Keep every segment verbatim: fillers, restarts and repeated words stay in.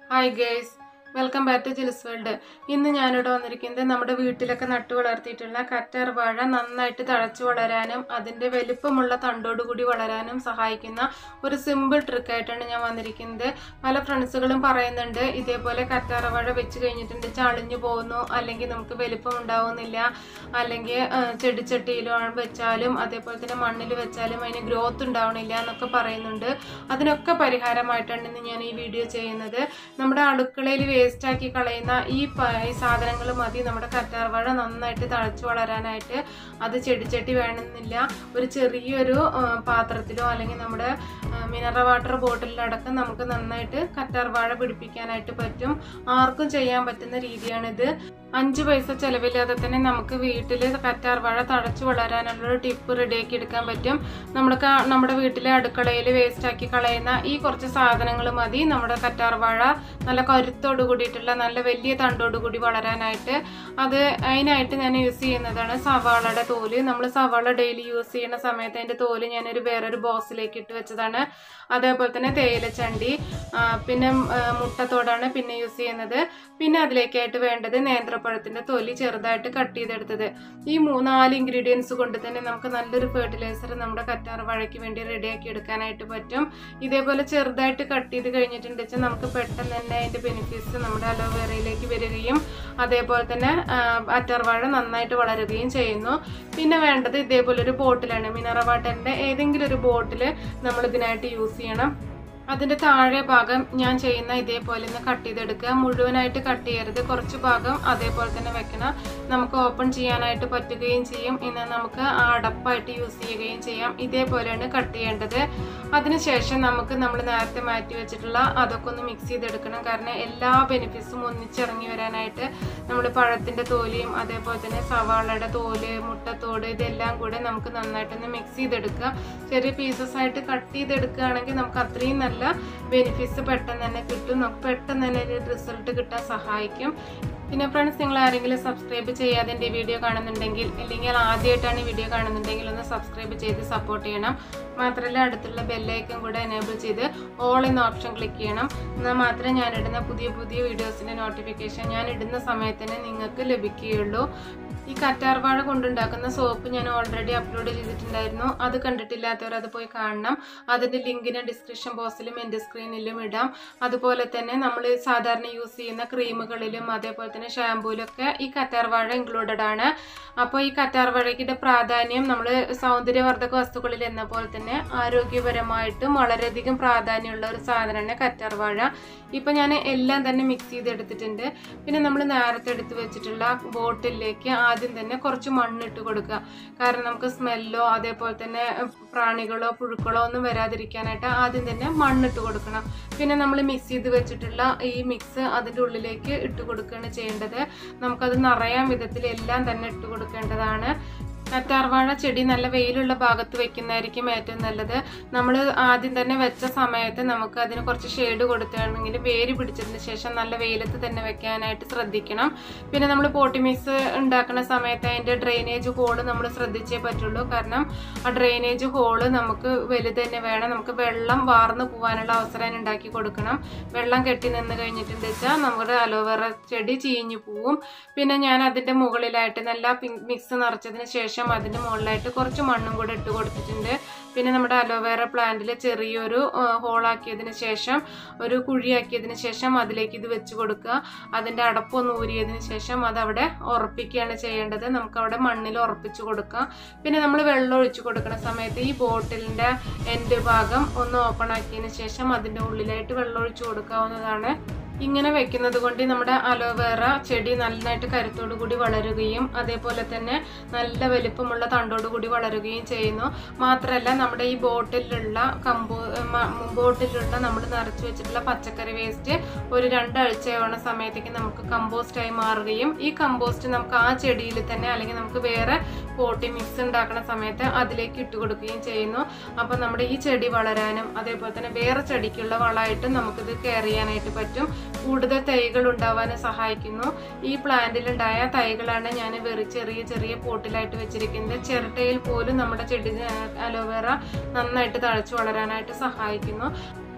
Hi guys, welcome back to Jill's World. ഇന്ന് ഞാനിവിടെ വന്നിരിക്കുന്നത് നമ്മുടെ വീട്ടിലൊക്കെ നട്ടു വളർത്തിയിട്ടുള്ള കറ്റാർ വാഴ നന്നായിട്ട് തഴച്ചു വളരാനും അതിന്റെ വലിപ്പമുള്ള തണ്ടോടുകൂടി വളരാനും സഹായിക്കുന്ന ഒരു സിമ്പിൾ ട്രിക്ക് ആയിട്ടാണ് ഞാൻ വന്നിരിക്കുന്നത്. പല ഫ്രണ്ട്സുകളും പറയുന്നുണ്ട് ഇതേപോലെ കറ്റാർ വാഴ വെച്ച് കഴിഞ്ഞിട്ടുണ്ട് ചാളിഞ്ഞു പോകുന്നു, അല്ലെങ്കിൽ നമുക്ക് വലിപ്പം ഉണ്ടാവുന്നില്ല, അല്ലെങ്കിൽ ചെടിച്ചട്ടിയിലോ വെച്ചാലും അതേപോലെ തന്നെ മണ്ണിൽ വെച്ചാലും അതിന് ഗ്രോത്ത് ഉണ്ടാവണില്ല എന്നൊക്കെ പറയുന്നുണ്ട്. അതിനൊക്കെ പരിഹാരമായിട്ടാണ് ഇന്ന് ഞാൻ ഈ വീഡിയോ ചെയ്യുന്നത്. നമ്മുടെ അടുക്കളയിൽ വേസ്റ്റ് ആക്കി കളയുന്ന ഈ സാധനങ്ങൾ മതി നമ്മുടെ കറ്റാർ വാഴ നന്നായിട്ട് തഴച്ചു വളരാനായിട്ട്. അത് ചെടിച്ചട്ടി വേണമെന്നില്ല, ഒരു ചെറിയൊരു പാത്രത്തിലോ അല്ലെങ്കിൽ നമ്മുടെ മിനറൽ വാട്ടർ ബോട്ടിലടക്കം നമുക്ക് നന്നായിട്ട് കറ്റാർ വാഴ പിടിപ്പിക്കാനായിട്ട് പറ്റും. ആർക്കും ചെയ്യാൻ പറ്റുന്ന രീതിയാണിത്. അഞ്ച് പൈസ ചെലവില്ലാതെ തന്നെ നമുക്ക് വീട്ടിൽ കറ്റാർ വാഴ തഴച്ചു വളരാനുള്ളൊരു ടിപ്പ് റെഡിയാക്കി എടുക്കാൻ പറ്റും. നമ്മൾക്ക് നമ്മുടെ വീട്ടിലെ അടുക്കളയിൽ വേസ്റ്റ് ആക്കി കളയുന്ന ഈ കുറച്ച് സാധനങ്ങൾ മതി നമ്മുടെ കറ്റാർ വാഴ നല്ല കരുത്തോട് കൂടിയിട്ടുള്ള നല്ല വലിയ തണ്ടോട് കൂടി വളരാനായിട്ട്. അത് അതിനായിട്ട് ഞാൻ യൂസ് ചെയ്യുന്നതാണ് സവാളയുടെ തോല്. നമ്മൾ സവാള ഡെയിലി യൂസ് ചെയ്യുന്ന സമയത്ത് അതിൻ്റെ തോല് ഞാനൊരു വേറൊരു ബോക്സിലേക്ക് ഇട്ട് വെച്ചതാണ്. അതേപോലെ തന്നെ തേയിലച്ചണ്ടി, പിന്നെ മുട്ടത്തോടാണ് പിന്നെ യൂസ് ചെയ്യുന്നത്. പിന്നെ അതിലേക്കായിട്ട് വേണ്ടത് നേന്ത്രപ്പഴത്തിൻ്റെ തൊലി ചെറുതായിട്ട് കട്ട് ചെയ്തെടുത്തത്. ഈ മൂന്നാല് ഇൻഗ്രീഡിയൻസ് കൊണ്ട് തന്നെ നമുക്ക് നല്ലൊരു ഫെർട്ടിലൈസർ നമ്മുടെ കറ്റാർ വാഴയ്ക്ക് വേണ്ടി റെഡിയാക്കി എടുക്കാനായിട്ട് പറ്റും. ഇതേപോലെ ചെറുതായിട്ട് കട്ട് ചെയ്ത് കഴിഞ്ഞിട്ടുണ്ട് വെച്ചാൽ നമുക്ക് പെട്ടെന്ന് തന്നെ അതിൻ്റെ ബെനിഫിറ്റ്സ് നമ്മുടെ അലോവേറയിലേക്ക് വരികയും അതേപോലെ തന്നെ കറ്റാർ വാഴ നന്നായിട്ട് വളരുകയും ചെയ്യുന്നു. പിന്നെ വേണ്ടത് ഇതേപോലെ ഒരു ബോട്ടിലാണ്. മിനറൽ വാട്ടറിൻ്റെ ഏതെങ്കിലും ഒരു ബോട്ടിൽ നമ്മൾ ഇതിനായിട്ട് യൂസ് ചെയ്യണം. അതിൻ്റെ താഴെ ഭാഗം ഞാൻ ചെയ്യുന്ന ഇതേപോലെ ഒന്ന് കട്ട് ചെയ്തെടുക്കുക. മുഴുവനായിട്ട് കട്ട് ചെയ്യരുത്, കുറച്ച് ഭാഗം അതേപോലെ തന്നെ വെക്കണം. നമുക്ക് ഓപ്പൺ ചെയ്യാനായിട്ട് പറ്റുകയും ചെയ്യും. ഇന്ന് നമുക്ക് ആ അടപ്പായിട്ട് യൂസ് ചെയ്യുകയും ചെയ്യാം. ഇതേപോലെയാണ് കട്ട് ചെയ്യേണ്ടത്. അതിനുശേഷം നമുക്ക് നമ്മൾ നേരത്തെ മാറ്റി വെച്ചിട്ടുള്ള അതൊക്കെ ഒന്ന് മിക്സ് ചെയ്തെടുക്കണം. കാരണം എല്ലാ ബെനിഫിറ്റ്സും ഒന്നിച്ചിറങ്ങി വരാനായിട്ട് നമ്മൾ പഴത്തിൻ്റെ തോലിയും അതേപോലെ തന്നെ സവാളയുടെ തോല്, മുട്ടത്തോട് ഇതെല്ലാം കൂടെ നമുക്ക് നന്നായിട്ടൊന്ന് മിക്സ് ചെയ്തെടുക്കുക. ചെറിയ പീസസ് ആയിട്ട് കട്ട് ചെയ്തെടുക്കുകയാണെങ്കിൽ നമുക്ക് അത്രയും നല്ല ബെനിഫിറ്റ്സ് പെട്ടെന്ന് തന്നെ കിട്ടും. നമുക്ക് പെട്ടെന്ന് തന്നെ റിസൾട്ട് കിട്ടാൻ സഹായിക്കും. പിന്നെ ഫ്രണ്ട്സ്, നിങ്ങൾ ആരെങ്കിലും സബ്സ്ക്രൈബ് ചെയ്യാതെ എൻ്റെ വീഡിയോ കാണുന്നുണ്ടെങ്കിൽ അല്ലെങ്കിൽ ആദ്യമായിട്ടാണ് ഈ വീഡിയോ കാണുന്നുണ്ടെങ്കിൽ ഒന്ന് സബ്സ്ക്രൈബ് ചെയ്ത് സപ്പോർട്ട് ചെയ്യണം. മാത്രമല്ല അടുത്തുള്ള ബെല്ലൈക്കൺ കൂടെ എനേബിൾ ചെയ്ത് ഓൾ എന്ന ഓപ്ഷൻ ക്ലിക്ക് ചെയ്യണം. എന്നാൽ മാത്രമേ ഞാനിടുന്ന പുതിയ പുതിയ വീഡിയോസിൻ്റെ നോട്ടിഫിക്കേഷൻ ഞാൻ ഇടുന്ന സമയത്തിന് നിങ്ങൾക്ക് ലഭിക്കുകയുള്ളൂ. ഈ കറ്റാർ വാഴ കൊണ്ടുണ്ടാക്കുന്ന സോപ്പ് ഞാൻ ഓൾറെഡി അപ്ലോഡ് ചെയ്തിട്ടുണ്ടായിരുന്നു. അത് കണ്ടിട്ടില്ലാത്തവർ അത് പോയി കാണണം. അതിൻ്റെ ലിങ്കിന് ഡിസ്ക്രിപ്ഷൻ ബോക്സിലും എൻ്റെ സ്ക്രീനിലും ഇടാം. അതുപോലെ തന്നെ നമ്മൾ സാധാരണ യൂസ് ചെയ്യുന്ന ക്രീമുകളിലും അതേപോലെ തന്നെ ഷാമ്പൂയിലൊക്കെ ഈ കറ്റാർ വാഴ ഇൻക്ലൂഡഡ് ആണ്. അപ്പോൾ ഈ കറ്റാർ വാഴയ്ക്കിൻ്റെ പ്രാധാന്യം നമ്മൾ സൗന്ദര്യവർദ്ധക വസ്തുക്കളിൽ എന്ന പോലെ തന്നെ ആരോഗ്യപരമായിട്ടും വളരെയധികം പ്രാധാന്യമുള്ള ഒരു സാധനമാണ് കറ്റാർ വാഴ. ഇപ്പം ഞാൻ എല്ലാം തന്നെ മിക്സ് ചെയ്തെടുത്തിട്ടുണ്ട്. പിന്നെ നമ്മൾ നേരത്തെ എടുത്ത് വെച്ചിട്ടുള്ള ബോട്ടിലേക്ക് ആദ്യം തന്നെ കുറച്ച് മണ്ണിട്ട് കൊടുക്കുക. കാരണം നമുക്ക് സ്മെല്ലോ അതേപോലെ തന്നെ പ്രാണികളോ പുഴുക്കളോ ഒന്നും വരാതിരിക്കാനായിട്ട് ആദ്യം തന്നെ മണ്ണിട്ട് കൊടുക്കണം. പിന്നെ നമ്മൾ മിക്സ് ചെയ്ത് വെച്ചിട്ടുള്ള ഈ മിക്സ് അതിൻ്റെ ഉള്ളിലേക്ക് ഇട്ട് കൊടുക്കുകയാണ് ചെയ്യേണ്ടത്. നമുക്കത് നിറയാൻ വിധത്തിൽ എല്ലാം തന്നെ ഇട്ട് കൊടുക്കേണ്ടതാണ്. കറ്റാർ വാഴ ചെടി നല്ല വെയിലുള്ള ഭാഗത്ത് വെക്കുന്നതായിരിക്കും ഏറ്റവും നല്ലത്. നമ്മൾ ആദ്യം തന്നെ വെച്ച സമയത്ത് നമുക്ക് അതിന് കുറച്ച് ഷെയ്ഡ് കൊടുക്കുകയാണെങ്കിൽ വേര് പിടിച്ചതിന് ശേഷം നല്ല വെയിലത്ത് തന്നെ വെക്കാനായിട്ട് ശ്രദ്ധിക്കണം. പിന്നെ നമ്മൾ പോട്ടി മിക്സ് ഉണ്ടാക്കുന്ന സമയത്ത് അതിൻ്റെ ഡ്രെയിനേജ് ഹോള് നമ്മൾ ശ്രദ്ധിച്ചേ പറ്റുള്ളൂ. കാരണം ആ ഡ്രെയിനേജ് ഹോള് നമുക്ക് വലുത് തന്നെ വേണം. നമുക്ക് വെള്ളം വാർന്നു പോകാനുള്ള അവസരം ഉണ്ടാക്കി കൊടുക്കണം. വെള്ളം കെട്ടി നിന്ന് കഴിഞ്ഞിട്ടുണ്ടെന്ന് വെച്ചാൽ നമ്മുടെ അലോവേറ ചെടി ചീഞ്ഞു പോവും. പിന്നെ ഞാൻ അതിൻ്റെ മുകളിലായിട്ട് നല്ല മിക്സ് നിറച്ചതിന് ശേഷം അതിൻ്റെ മുകളിലായിട്ട് കുറച്ച് മണ്ണും കൂടെ ഇട്ട് കൊടുത്തിട്ടുണ്ട്. പിന്നെ നമ്മുടെ അലോവേറ പ്ലാന്റിൽ ചെറിയൊരു ഹോളാക്കിയതിന് ശേഷം ഒരു കുഴിയാക്കിയതിന് ശേഷം അതിലേക്ക് ഇത് വെച്ച് കൊടുക്കുക. അതിൻ്റെ അടപ്പൊന്ന് ഊരിയതിന് ശേഷം അതവിടെ ഉറപ്പിക്കുകയാണ് ചെയ്യേണ്ടത്. നമുക്കവിടെ മണ്ണിൽ ഉറപ്പിച്ച് കൊടുക്കാം. പിന്നെ നമ്മൾ വെള്ളം ഒഴിച്ച് കൊടുക്കുന്ന സമയത്ത് ഈ ബോട്ടിലിൻ്റെ എൻഡ് ഭാഗം ഒന്ന് ഓപ്പൺ ആക്കിയതിന് ശേഷം അതിൻ്റെ ഉള്ളിലായിട്ട് വെള്ളം ഒഴിച്ച് കൊടുക്കാവുന്നതാണ്. ഇങ്ങനെ വെക്കുന്നത് കൊണ്ട് നമ്മുടെ അലോവേറ ചെടി നന്നായിട്ട് കരുത്തോടു കൂടി വളരുകയും അതേപോലെ തന്നെ നല്ല വലിപ്പമുള്ള തണ്ടോടു കൂടി വളരുകയും ചെയ്യുന്നു. മാത്രമല്ല നമ്മുടെ ഈ ബോട്ടിലുള്ള കമ്പോ ബോട്ടിലുള്ള നമ്മൾ നിറച്ച് വെച്ചിട്ടുള്ള പച്ചക്കറി വേസ്റ്റ് ഒരു രണ്ടാഴ്ചയാവുന്ന സമയത്തേക്ക് നമുക്ക് കമ്പോസ്റ്റായി മാറുകയും ഈ കമ്പോസ്റ്റ് നമുക്ക് ആ ചെടിയിൽ തന്നെ അല്ലെങ്കിൽ നമുക്ക് വേറെ പോട്ടി മിക്സ് ഉണ്ടാക്കുന്ന സമയത്ത് അതിലേക്ക് ഇട്ട് കൊടുക്കുകയും ചെയ്യുന്നു. അപ്പോൾ നമ്മുടെ ഈ ചെടി വളരാനും അതേപോലെ തന്നെ വേറെ ചെടിക്കുള്ള വളമായിട്ടും നമുക്കിത് കെയർ ചെയ്യാനായിട്ട് പറ്റും. കൂടുതൽ തൈകൾ ഉണ്ടാവാനും സഹായിക്കുന്നു. ഈ പ്ലാന്റിലുണ്ടായ തൈകളാണ് ഞാൻ വെറി ചെറിയ ചെറിയ പോട്ടിലായിട്ട് വെച്ചിരിക്കുന്നത്. ചിരട്ടയിൽ പോലും നമ്മുടെ ചെടി അലോവേറ നന്നായിട്ട് തഴച്ചു വളരാനായിട്ട് സഹായിക്കുന്നു.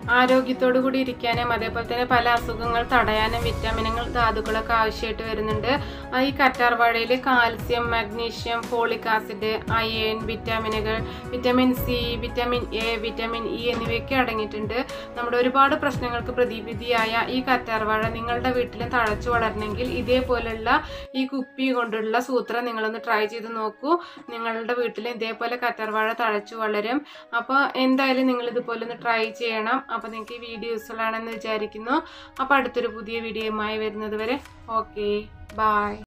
ആരോഗ്യത്തോടു കൂടി ഇരിക്കാനും അതേപോലെ തന്നെ പല അസുഖങ്ങൾ തടയാനും വിറ്റാമിനുകൾ ധാതുക്കളൊക്കെ ആവശ്യമായിട്ട് വരുന്നുണ്ട്. ഈ കറ്റാർവാഴയിൽ calcium, magnesium, folic acid, iron, വിറ്റാമിനുകൾ, vitamin C, vitamin A, vitamin E എന്നിവയൊക്കെ അടങ്ങിയിട്ടുണ്ട്. നമ്മുടെ ഒരുപാട് പ്രശ്നങ്ങൾക്ക് പ്രതിവിധിയായ ഈ കറ്റാർവാഴ നിങ്ങളുടെ വീട്ടിൽ തഴച്ചു വളരണമെങ്കിൽ ഇതേപോലുള്ള ഈ കുപ്പി കൊണ്ടുള്ള സൂത്രം നിങ്ങളൊന്ന് ട്രൈ ചെയ്ത് നോക്കൂ. നിങ്ങളുടെ വീട്ടിൽ ഇതേപോലെ കറ്റാർവാഴ തഴച്ചു വളരും. അപ്പോൾ എന്തായാലും നിങ്ങൾ ഇതുപോലെ ഒന്ന് ട്രൈ ചെയ്യണം. അപ്പോൾ നിങ്ങൾക്ക് ഈ വീഡിയോ യൂസ്ഫുൾ ആണെന്ന് വിചാരിക്കുന്നു. അപ്പോൾ അടുത്തൊരു പുതിയ വീഡിയോയുമായി വരുന്നത് വരെ ഓക്കെ, ബൈ.